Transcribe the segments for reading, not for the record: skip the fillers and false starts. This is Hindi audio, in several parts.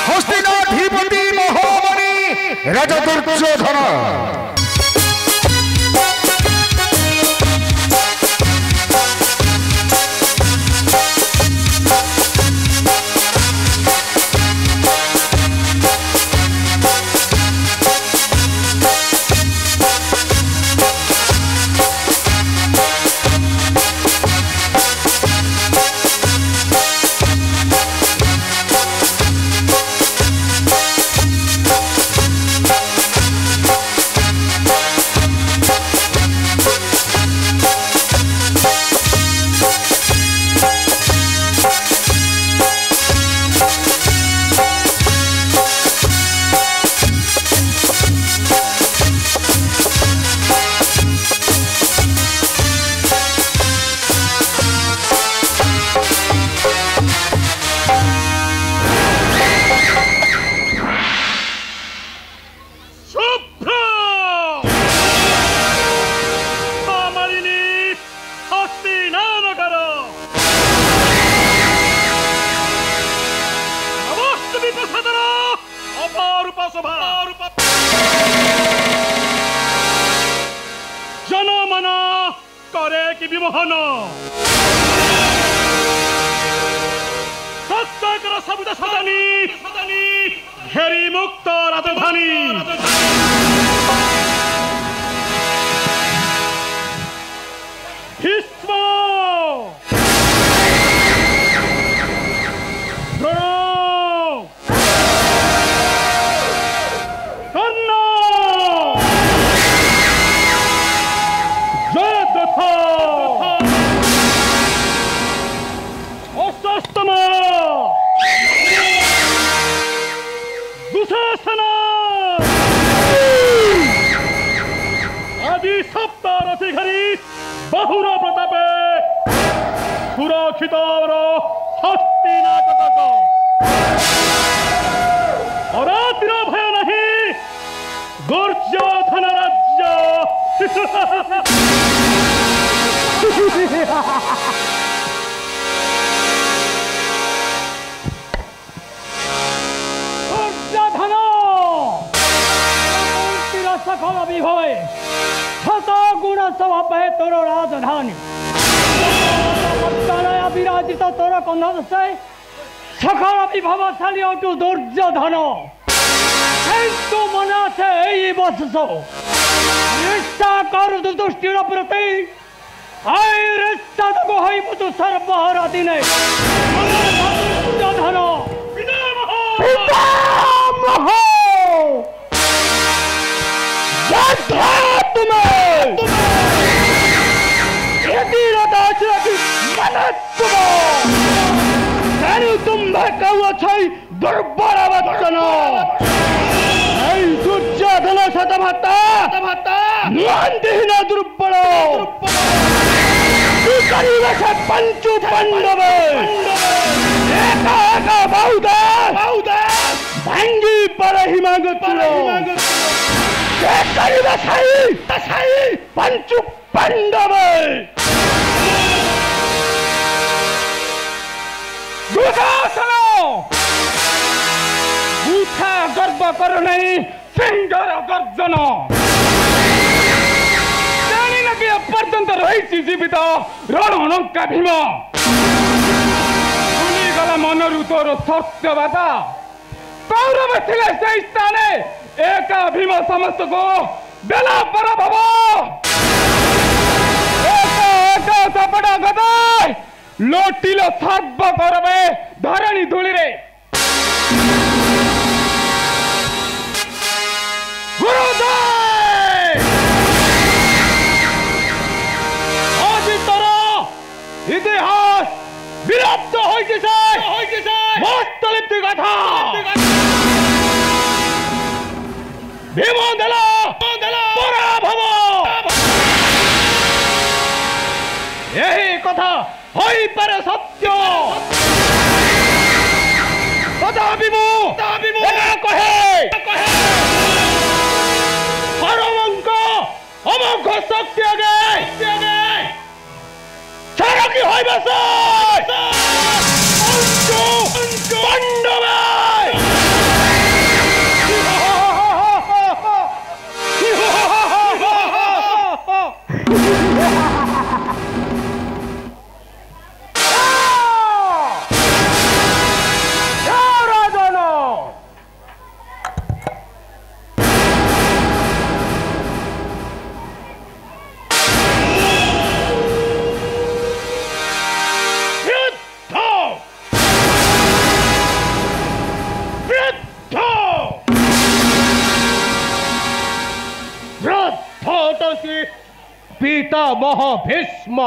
हस्तिनाधिपति महाबली राजा दुर्योधन जनमना करे कि विमोहन सत्याग्रह सबुज सदनी घेरी मुक्त राजधानी भीष्म बहुर प्रतापे सुरक्षित हस्तिनापुर अरातिर भय नहीं दुर्योधन राज्य दुर्योधन सकल विभवे गुण स्वभाव तोर राजधानी विराजित तोर कंध सकल विभवशाली अटू दुर्योधन तू मना से बस कर दुष्टिर प्रति तू सर्वहरा दिने दुर्योधन दुर्बल वचन दुर्योधन शतभत्ताहीन दुर्बल पंचु पांडव भांगी पर पंचु पांडव गर्व कर नहीं सिंगर गर्जन जानी लगे पर्यंत रही जीवित रणहणका भीम गला मनरु तोर सत्यवादा कौरव थिले से स्थान एक भीम समस्त को बेला पराभव एक सपड़ा गदा लोटिल सर्व करवे धरणी धूली रे आज तर इतिहास विरक्त वास्तविक कथा भीम देला पराभव यही कथा होई पर सत्य कदापि कहे परमंक अमोघ शक्ति आगे छाड़की होई बस पांडव पितामह भीष्म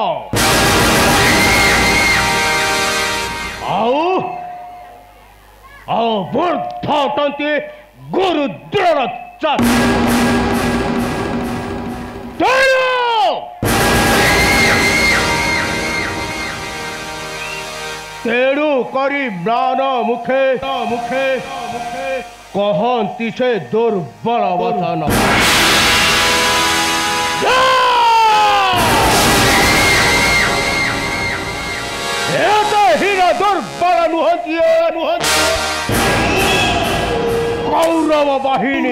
आओ वृद्ध अटंती गुरु द्रोणाचार्य तेणु करी म्लान मुखे कहती से दुर्बल वचन हीरा दुर्बल नुहति कौरव बाहिनी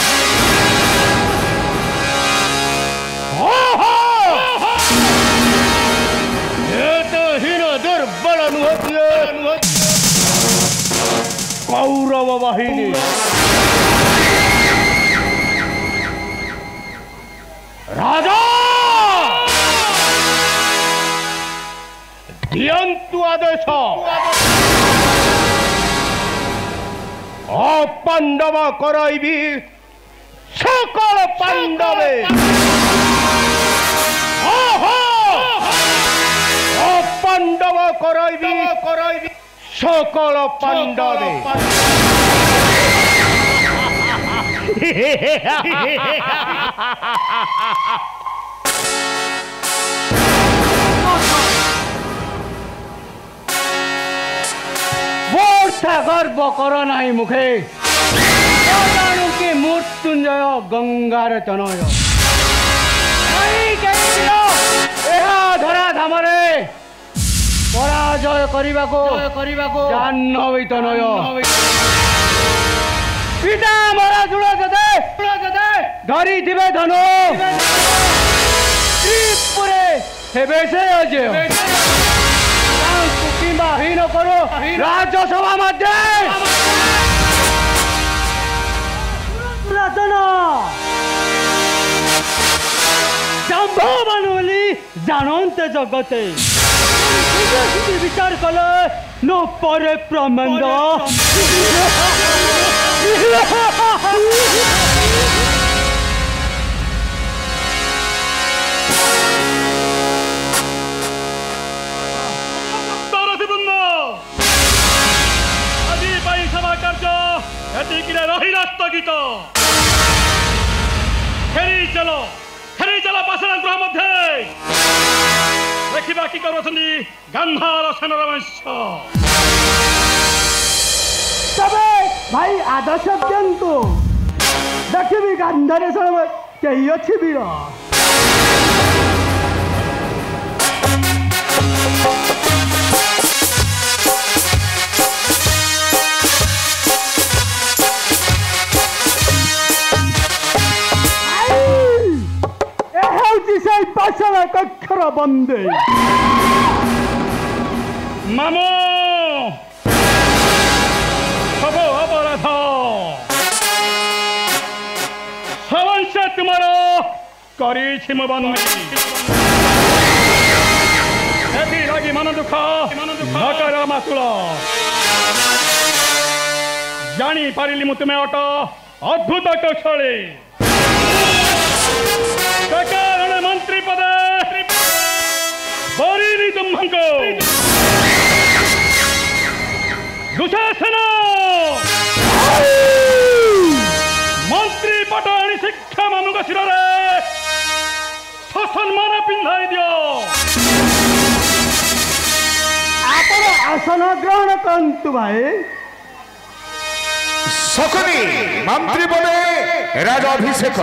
हीरा दुर्बल नुहति कौरव बाहिनी राजा दियंतु आदेश अपांडव कराइबी सकल पांडवे अपांडव कराइबी सकल पांडवे गर्व कर नाई मुखे जानू कि मृत्युंजय गंगार तनय धरा धामरे पराजय जाह्नवी तनय पिता मरा जुड़ जदे धरी दिवे धनु त्रिपुरे हेबे से अजय हीन करो राज्यसभा मध्य जानी जानते जगते विचार कले न परे प्रमाण स्थगित फेरी चलो पाषाण गृह मध्य देखा कि कर गांधार सेनार वंश तबे भाई आदर्श दिंतु देखी गांधार सेना कही अच्छी वीर पाषाण कक्षर बंदे मामो सबो अपराध सवंश तुमार करी लगी मन दुख नकर मासुल जानी पारिली मु तुम्हें अट अद्भुत कौशली मंत्री पदे बरीली तुम्हको दुशासन मंत्री पटाणी शिक्षा मामुक शिर सम्मान पिंधाई दियो आपण आसन ग्रहण करंतु भाई सकनी मंत्री पदे राजाभिषेक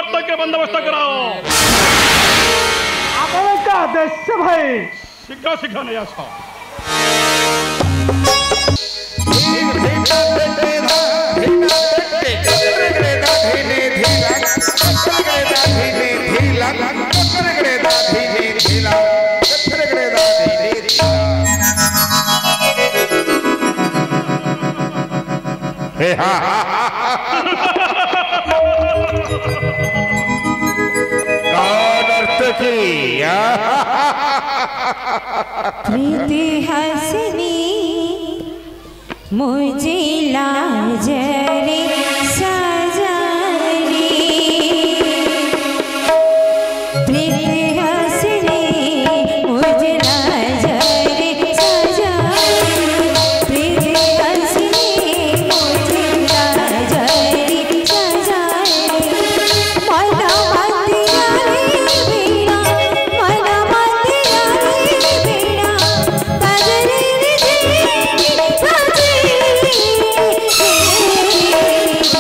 शब्द के बंदोबस्त कराओ आपका आदेश भाई शीघ्र शीघ्र नहीं आस प्रीति हंसनी मुझे लाजरे सजनी प्रीति हंसनी मुझे लाजरे सजनी प्रीति हंसनी मुझे लाजरे सजनी मना मंदिरा बीना मना मंदिरा बीना तजरे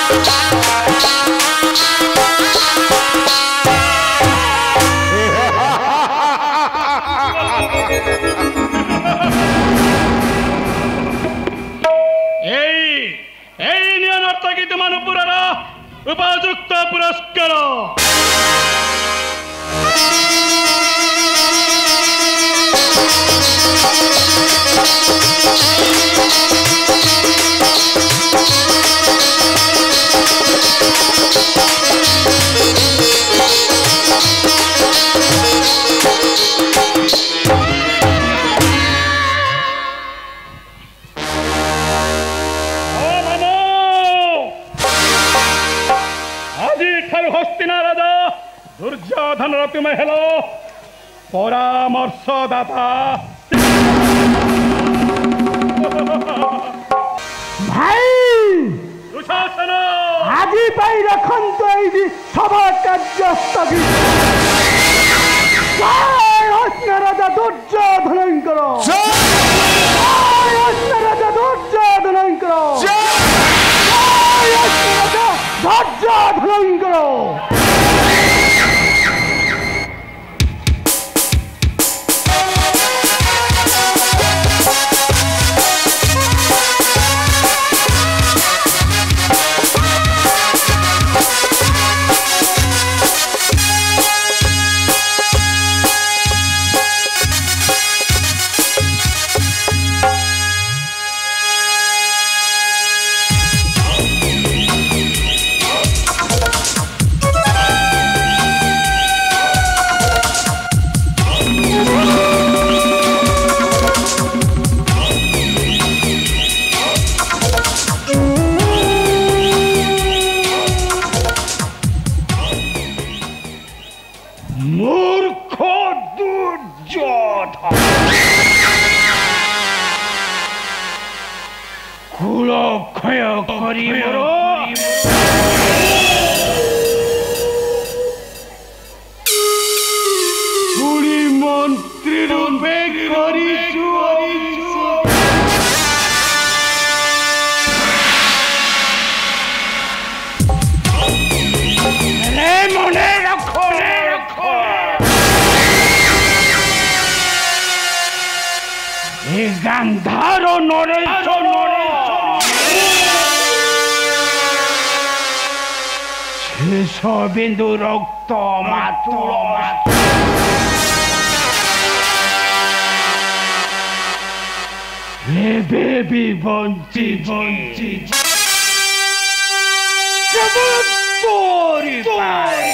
उपयुक्त पुरस्कार दुर्योधन तुम हेलो परामर्शदाता भाई दुशासन आज रखु सभा कार्य स्थगित राजा दुर्योधन राजा दुर्योधन दुर्योधन गांधारो नरेश शेष बिंदु रक्त मातुल एबे भी बंची केवल तोरी पाए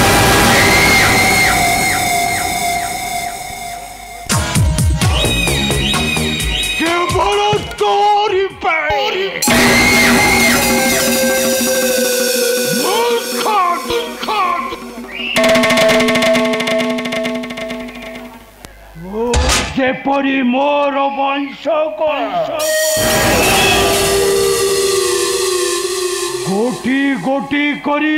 जेपरी मोर वंश गोटी गोटी करी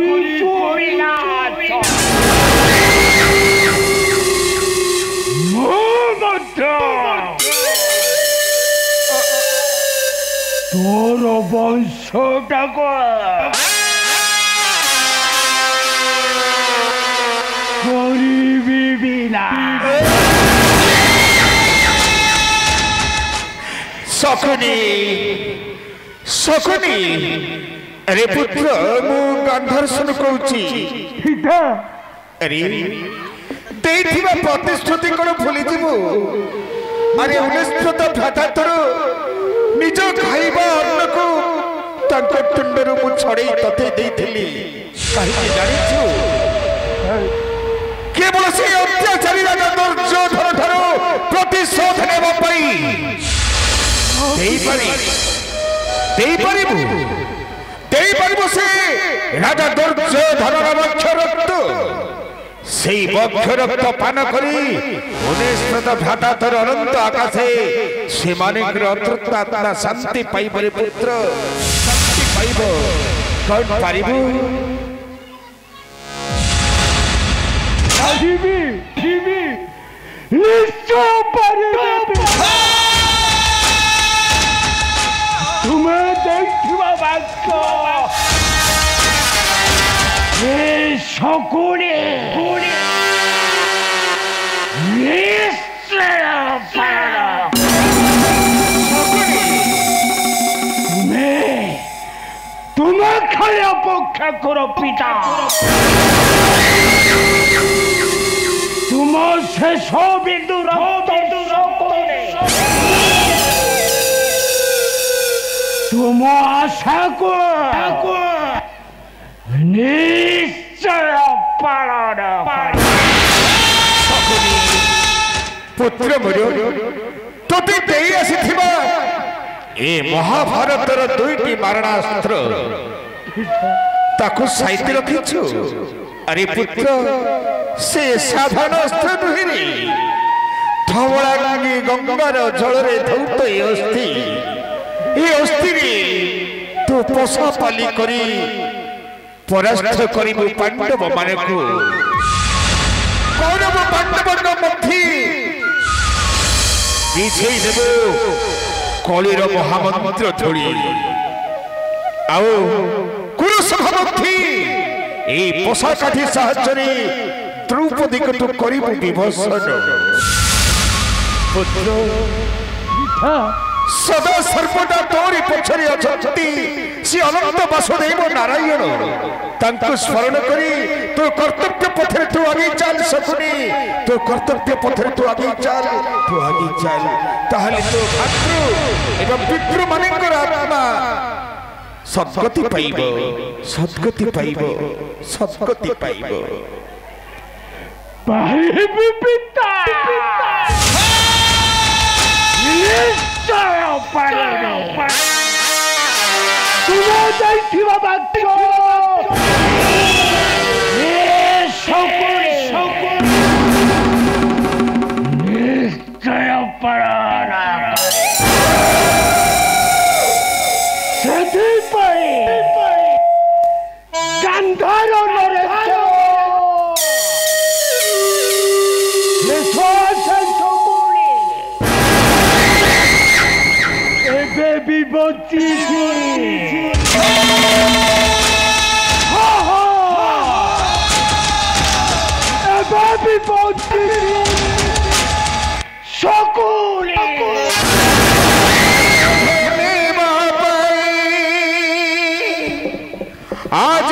तोर वंशटा करी बिना शकुनी अरे पुत्र मु गांधारसन कहूची अरे देथिबा प्रतिश्रुति कोन भूली जीवु अरे उन्नत भ्राता तोर निज खाइबा अन्न को तंक तुंडरु मु छड़े तते देथिली कहि जानिछु केवल से अत्याचारी राजा दुर्योधन ठारो प्रतिशोध नेबा पई से राजा दुर्योधन वक्ष रक्त से वक्ष रक्त पान करी उन्नत भ्राता तोर अनंत आकाशे से मानिकर अतृप्त शांति पाइबरे पुत्र शांति पाइब कौन पारिबु जीवी निश्चय पारिबे तुम्हें देखिबा बाक्य ଖାଇବା ପକ୍ଷକର ପିତା ତୁମ ଶେଷ ବିନ୍ଦୁ ତୁମ ଆଶାକୁ ନିଶ୍ଚୟ ପାଳନ पुत्र मोर तोते देई आसीथिबा ए महाभारतर दुईटी मारणास्त्र ताकु साइति रखिछु। अरे पुत्र से साधारण अस्त्र नुहे धवलांगी गंगार जल रे धौत ए अस्थि रे तू पोषा पाली करी परास्त करिबु पांडव मानेकु कौरव पांडवक मध्य विजय देव कलिर महामंत्र धोड़ी आओ कुरुसभा मध्य ए पोषा काठी साहाय्य द्रौपदी को तू करिबु विभूषण। पुत्र सदा सर्वदा तोरी पछरे अछंती श्री अनंत वासुदेव नारायण तांको स्मरण करी तो कर्तव्य पथरे तू आगे चल सकुनी तो कर्तव्य पथरे तू आगे चल ताहले तो भातृ एवं पितृ मानकर आत्मा सद्गति पाइबो पिता निश्चय पाइबो तुम दैथिबा बाक्य निश्चय पालन गांधार आज